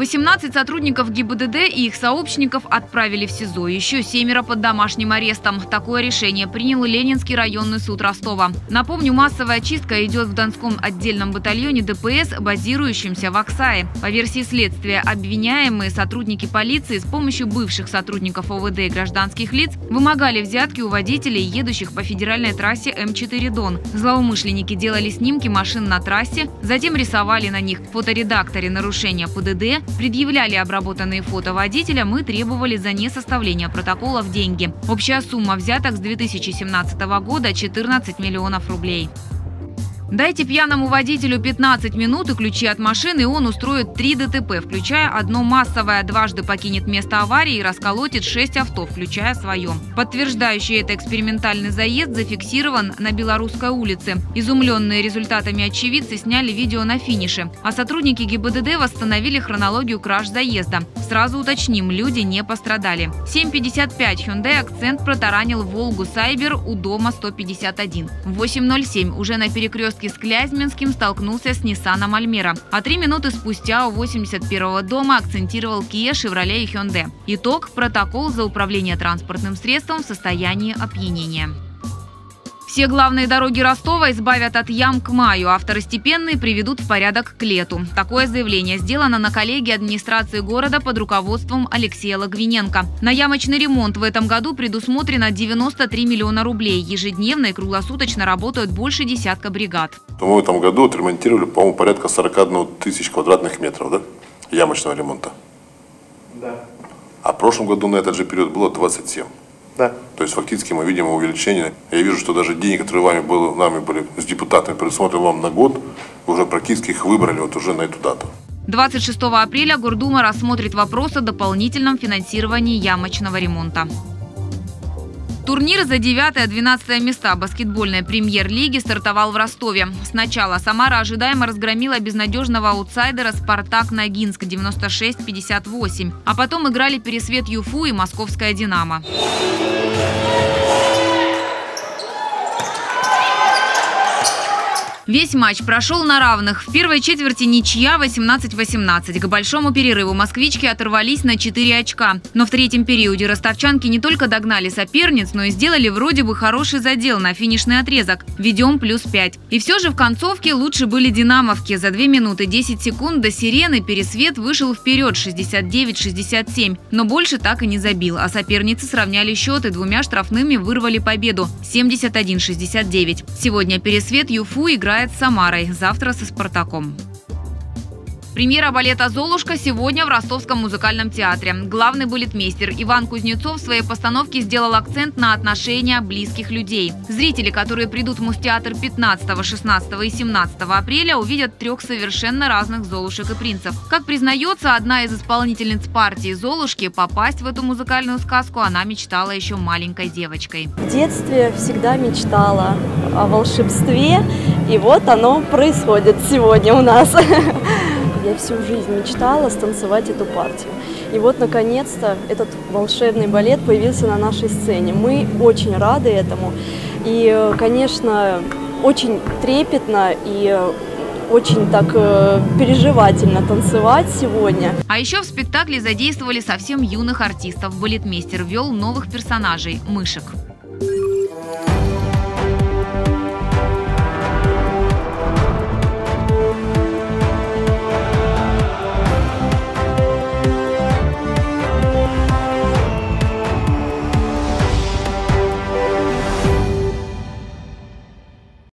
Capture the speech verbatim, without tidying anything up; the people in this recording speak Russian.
восемнадцать сотрудников ГИБДД и их сообщников отправили в СИЗО. Еще семеро под домашним арестом. Такое решение принял Ленинский районный суд Ростова. Напомню, массовая чистка идет в Донском отдельном батальоне ДПС, базирующемся в Аксае. По версии следствия, обвиняемые сотрудники полиции с помощью бывших сотрудников ОВД и гражданских лиц вымогали взятки у водителей, едущих по федеральной трассе М четыре Дон. Злоумышленники делали снимки машин на трассе, затем рисовали на них в фоторедакторе нарушения ПДД, предъявляли обработанные фото водителям и требовали за несоставление протоколов деньги. Общая сумма взяток с две тысячи семнадцатого года – четырнадцать миллионов рублей. Дайте пьяному водителю пятнадцать минут и ключи от машины, и он устроит три ДТП, включая одно массовое, дважды покинет место аварии и расколотит шесть авто, включая свое. Подтверждающий это экспериментальный заезд зафиксирован на Белорусской улице. Изумленные результатами очевидцы сняли видео на финише, а сотрудники ГИБДД восстановили хронологию краж заезда. Сразу уточним, люди не пострадали. В семь пятьдесят пять Hyundai Accent протаранил Волгу Сайбер у дома сто пятьдесят один. В восемь ноль семь уже на перекрестке с Клязьминским столкнулся с Ниссаном Альмера. А три минуты спустя у восемьдесят первого дома акцентировал Kia, Шевроле и Hyundai. Итог – протокол за управление транспортным средством в состоянии опьянения. Все главные дороги Ростова избавят от ям к маю, а второстепенные приведут в порядок к лету. Такое заявление сделано на коллегии администрации города под руководством Алексея Логвиненко. На ямочный ремонт в этом году предусмотрено девяносто три миллиона рублей. Ежедневно и круглосуточно работают больше десятка бригад. Мы в этом году отремонтировали, по-моему, порядка сорока одной тысячи квадратных метров, да, ямочного ремонта. Да. А в прошлом году на этот же период было двадцать семь. Да. То есть фактически мы видим увеличение. Я вижу, что даже деньги, которые вами были, нами были с депутатами предусмотрены вам на год, вы уже практически их выбрали вот уже на эту дату. двадцать шестого апреля Гордума рассмотрит вопрос о дополнительном финансировании ямочного ремонта. Турнир за девятое-двенадцатое места баскетбольной премьер-лиги стартовал в Ростове. Сначала Самара ожидаемо разгромила безнадежного аутсайдера «Спартак» Ногинск девяносто шесть пятьдесят восемь. А потом играли Пересвет Юфу и Московская «Динамо». Весь матч прошел на равных. В первой четверти ничья восемнадцать восемнадцать. К большому перерыву москвички оторвались на четыре очка. Но в третьем периоде ростовчанки не только догнали соперниц, но и сделали вроде бы хороший задел на финишный отрезок. Ведем плюс пять. И все же в концовке лучше были динамовки. За две минуты десять секунд до сирены Пересвет вышел вперед шестьдесят девять шестьдесят семь. Но больше так и не забил. А соперницы сравняли счет и двумя штрафными вырвали победу семьдесят один шестьдесят девять. Сегодня Пересвет Юфу играет с Самарой, завтра со «Спартаком». Премьера балета «Золушка» сегодня в Ростовском музыкальном театре. Главный балетмейстер Иван Кузнецов в своей постановке сделал акцент на отношения близких людей. Зрители, которые придут в Муз-театр пятнадцатого, шестнадцатого и семнадцатого апреля, увидят трех совершенно разных Золушек и принцев. Как признается одна из исполнительниц партии «Золушки», попасть в эту музыкальную сказку она мечтала еще маленькой девочкой. В детстве всегда мечтала о волшебстве, и вот оно происходит сегодня у нас. Я всю жизнь мечтала станцевать эту партию. И вот, наконец-то, этот волшебный балет появился на нашей сцене. Мы очень рады этому. И, конечно, очень трепетно и очень так переживательно танцевать сегодня. А еще в спектакле задействовали совсем юных артистов. Балетмейстер ввел новых персонажей – мышек.